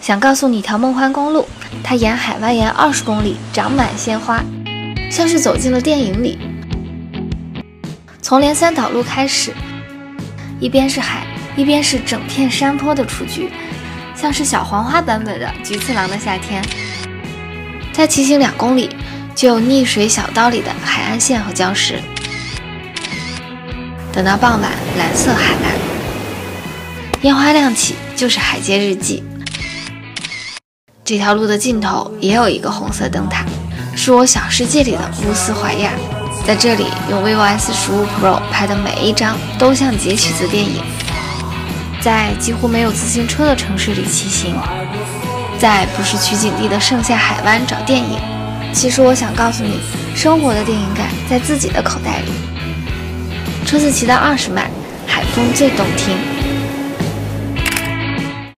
想告诉你一条梦幻公路，它沿海蜿蜒20公里，长满鲜花，像是走进了电影里。从连三岛路开始，一边是海，一边是整片山坡的雏菊，像是小黄花版本的菊次郎的夏天。再骑行2公里，就有逆水小道里的海岸线和礁石。等到傍晚，蓝色海岸，烟花亮起，就是海街日记。这条路的尽头也有一个红色灯塔，是我小世界里的乌斯怀亚。在这里用 vivo S15 Pro 拍的每一张都像截取自电影。在几乎没有自行车的城市里骑行，在不是取景地的盛夏海湾找电影。其实我想告诉你，生活的电影感在自己的口袋里。车子骑到20迈，海风最动听。